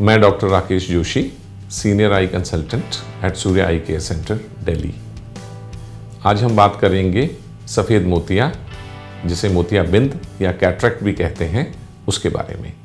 मैं doctor Rakesh Joshi, senior eye consultant at Surya eye care centre, Delhi. आज हम बात करेंगे सफ़ेद मोतिया, जिसे मोतियाबिंद या कैटरैक्ट भी कहते हैं, उसके बारे में।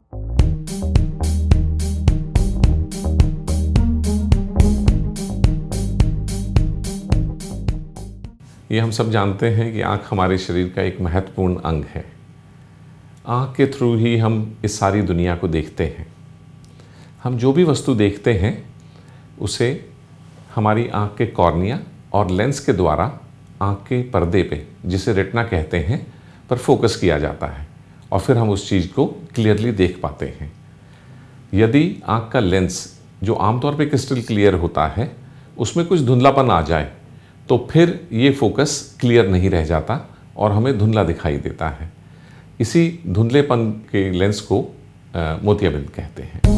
ये हम सब जानते हैं कि आँख हमारे शरीर का एक महत्वपूर्ण अंग है। आँख के थ्रू ही हम इस सारी दुनिया को देखते हैं। हम जो भी वस्तु देखते हैं उसे हमारी आँख के कॉर्निया और लेंस के द्वारा आँख के पर्दे पे, जिसे रेटिना कहते हैं, पर फोकस किया जाता है और फिर हम उस चीज़ को क्लियरली देख पाते हैं। यदि आँख का लेंस, जो आमतौर पे क्रिस्टल क्लियर होता है, उसमें कुछ धुंधलापन आ जाए तो फिर ये फोकस क्लियर नहीं रह जाता और हमें धुंधला दिखाई देता है। इसी धुंधलेपन के लेंस को मोतियाबिंद कहते हैं।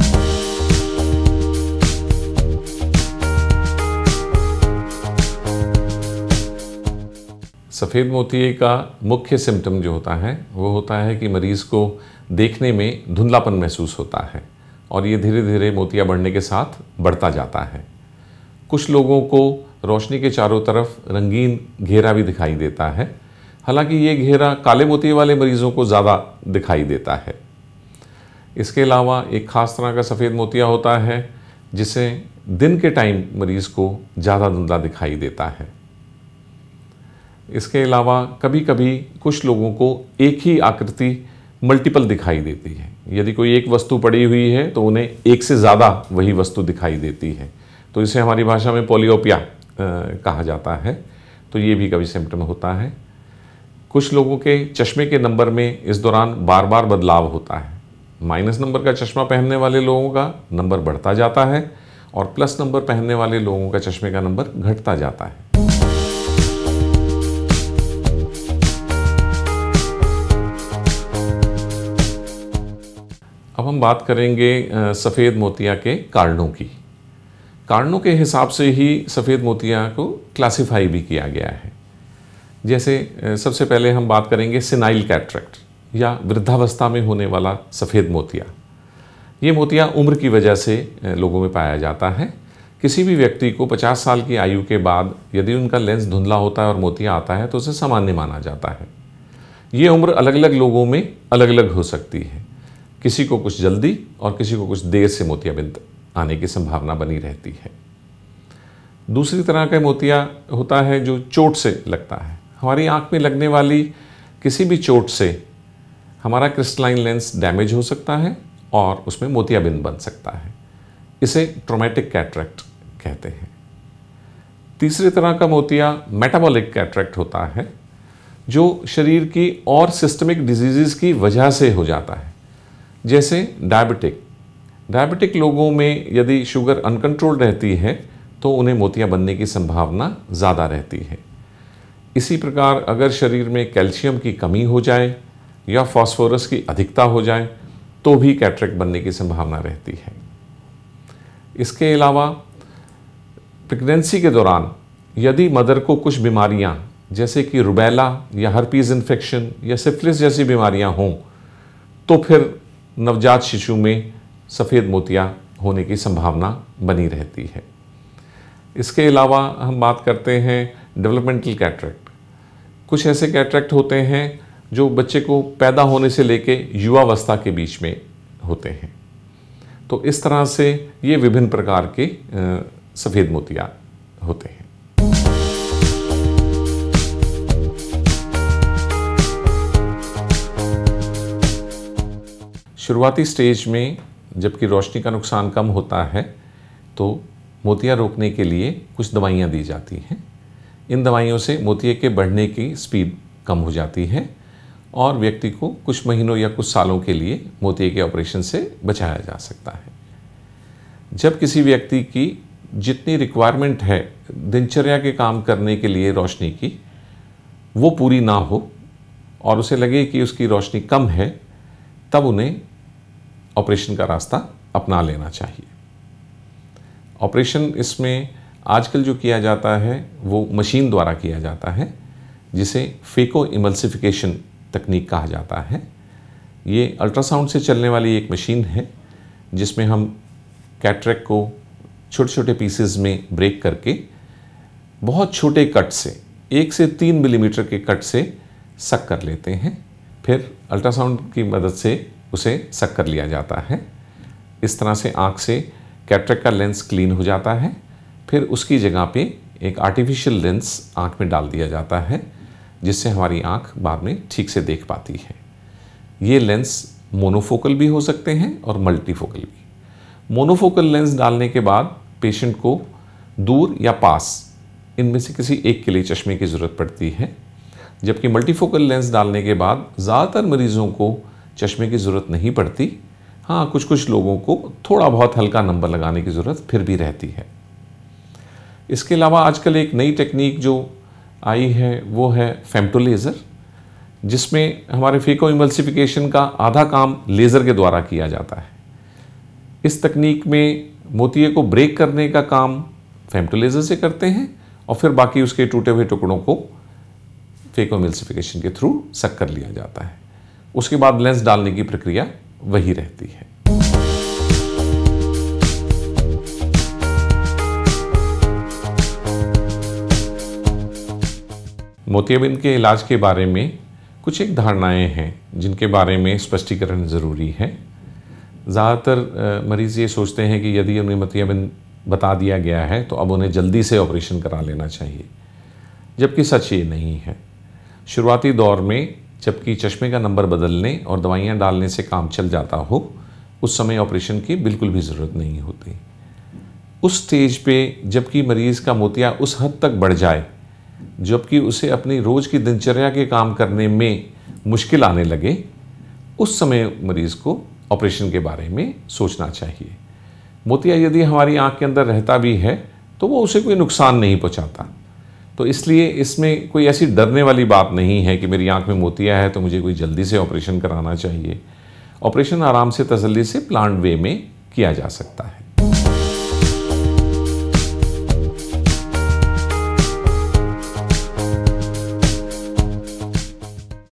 सफ़ेद मोतिये का मुख्य सिम्टम जो होता है वो होता है कि मरीज़ को देखने में धुंधलापन महसूस होता है और ये धीरे धीरे मोतिया बढ़ने के साथ बढ़ता जाता है। कुछ लोगों को रोशनी के चारों तरफ रंगीन घेरा भी दिखाई देता है। हालांकि ये घेरा काले मोतिये वाले मरीज़ों को ज़्यादा दिखाई देता है। इसके अलावा एक ख़ास तरह का सफ़ेद मोतिया होता है जिसे दिन के टाइम मरीज़ को ज़्यादा धुंधला दिखाई देता है। इसके अलावा कभी कभी कुछ लोगों को एक ही आकृति मल्टीपल दिखाई देती है। यदि कोई एक वस्तु पड़ी हुई है तो उन्हें एक से ज़्यादा वही वस्तु दिखाई देती है, तो इसे हमारी भाषा में पॉलियोपिया कहा जाता है। तो ये भी कभी सिम्टम होता है। कुछ लोगों के चश्मे के नंबर में इस दौरान बार बार बदलाव होता है। माइनस नंबर का चश्मा पहनने वाले लोगों का नंबर बढ़ता जाता है और प्लस नंबर पहनने वाले लोगों का चश्मे का नंबर घटता जाता है। अब हम बात करेंगे सफ़ेद मोतिया के कारणों की। कारणों के हिसाब से ही सफ़ेद मोतिया को क्लासिफाई भी किया गया है। जैसे सबसे पहले हम बात करेंगे सिनाइल कैटरैक्ट या वृद्धावस्था में होने वाला सफ़ेद मोतिया। ये मोतिया उम्र की वजह से लोगों में पाया जाता है। किसी भी व्यक्ति को 50 साल की आयु के बाद यदि उनका लेंस धुंधला होता है और मोतिया आता है तो उसे सामान्य माना जाता है। ये उम्र अलग अलग लोगों में अलग अलग हो सकती है। किसी को कुछ जल्दी और किसी को कुछ देर से मोतियाबिंद आने की संभावना बनी रहती है। दूसरी तरह का मोतिया होता है जो चोट से लगता है। हमारी आँख में लगने वाली किसी भी चोट से हमारा क्रिस्टलाइन लेंस डैमेज हो सकता है और उसमें मोतियाबिंद बन सकता है। इसे ट्रॉमेटिक कैटरैक्ट कहते हैं। तीसरी तरह का मोतिया मेटाबॉलिक कैटरैक्ट होता है, जो शरीर की और सिस्टमिक डिजीज़ की वजह से हो जाता है। जैसे डायबिटिक लोगों में यदि शुगर अनकंट्रोल्ड रहती है तो उन्हें मोतिया बनने की संभावना ज़्यादा रहती है। इसी प्रकार अगर शरीर में कैल्शियम की कमी हो जाए या फास्फोरस की अधिकता हो जाए तो भी कैटरैक्ट बनने की संभावना रहती है। इसके अलावा प्रेगनेंसी के दौरान यदि मदर को कुछ बीमारियां जैसे कि रुबेला या हर्पीज़ इन्फेक्शन या सिफिलिस जैसी बीमारियां हों तो फिर नवजात शिशु में सफ़ेद मोतिया होने की संभावना बनी रहती है। इसके अलावा हम बात करते हैं डेवलपमेंटल कैटरैक्ट। कुछ ऐसे कैटरैक्ट होते हैं जो बच्चे को पैदा होने से लेके युवावस्था के बीच में होते हैं। तो इस तरह से ये विभिन्न प्रकार के सफ़ेद मोतिया होते हैं। शुरुआती स्टेज में जबकि रोशनी का नुकसान कम होता है तो मोतिया रोकने के लिए कुछ दवाइयाँ दी जाती हैं। इन दवाइयों से मोतिये के बढ़ने की स्पीड कम हो जाती है और व्यक्ति को कुछ महीनों या कुछ सालों के लिए मोतिये के ऑपरेशन से बचाया जा सकता है। जब किसी व्यक्ति की जितनी रिक्वायरमेंट है दिनचर्या के काम करने के लिए रोशनी की, वो पूरी ना हो और उसे लगे कि उसकी रोशनी कम है, तब उन्हें ऑपरेशन का रास्ता अपना लेना चाहिए। ऑपरेशन इसमें आजकल जो किया जाता है वो मशीन द्वारा किया जाता है, जिसे फेको इमल्सिफिकेशन तकनीक कहा जाता है। ये अल्ट्रासाउंड से चलने वाली एक मशीन है जिसमें हम कैटरेक्ट को छोटे छोटे पीसेस में ब्रेक करके बहुत छोटे कट से 1 से 3 मिलीमीटर के कट से सक कर लेते हैं। फिर अल्ट्रासाउंड की मदद से उसे सक कर लिया जाता है। इस तरह से आँख से कैटरेक्ट का लेंस क्लीन हो जाता है। फिर उसकी जगह पे एक आर्टिफिशियल लेंस आँख में डाल दिया जाता है, जिससे हमारी आँख बाद में ठीक से देख पाती है। ये लेंस मोनोफोकल भी हो सकते हैं और मल्टीफोकल भी। मोनोफोकल लेंस डालने के बाद पेशेंट को दूर या पास इनमें से किसी एक के लिए चश्मे की ज़रूरत पड़ती है, जबकि मल्टीफोकल लेंस डालने के बाद ज़्यादातर मरीज़ों को चश्मे की ज़रूरत नहीं पड़ती। हाँ, कुछ कुछ लोगों को थोड़ा बहुत हल्का नंबर लगाने की ज़रूरत फिर भी रहती है। इसके अलावा आजकल एक नई टेक्निक जो आई है वो है फेम्टो लेज़र, जिसमें हमारे फेको इमल्सिफिकेशन का आधा काम लेज़र के द्वारा किया जाता है। इस तकनीक में मोतिये को ब्रेक करने का काम फेम्टो लेज़र से करते हैं और फिर बाकी उसके टूटे हुए टुकड़ों को फेको इमल्सिफिकेशन के थ्रू सक कर लिया जाता है। उसके बाद लेंस डालने की प्रक्रिया वही रहती है। मोतियाबिंद के इलाज के बारे में कुछ एक धारणाएं हैं जिनके बारे में स्पष्टीकरण ज़रूरी है। ज़्यादातर मरीज़ ये सोचते हैं कि यदि उन्हें मोतियाबिंद बता दिया गया है तो अब उन्हें जल्दी से ऑपरेशन करा लेना चाहिए, जबकि सच ये नहीं है। शुरुआती दौर में जबकि चश्मे का नंबर बदलने और दवाइयाँ डालने से काम चल जाता हो, उस समय ऑपरेशन की बिल्कुल भी ज़रूरत नहीं होती। उस स्टेज पे जबकि मरीज़ का मोतिया उस हद तक बढ़ जाए जबकि उसे अपनी रोज़ की दिनचर्या के काम करने में मुश्किल आने लगे, उस समय मरीज़ को ऑपरेशन के बारे में सोचना चाहिए। मोतिया यदि हमारी आँख के अंदर रहता भी है तो वो उसे कोई नुकसान नहीं पहुँचाता, तो इसलिए इसमें कोई ऐसी डरने वाली बात नहीं है कि मेरी आँख में मोतिया है तो मुझे कोई जल्दी से ऑपरेशन कराना चाहिए। ऑपरेशन आराम से तसल्ली से प्लान्ड वे में किया जा सकता है।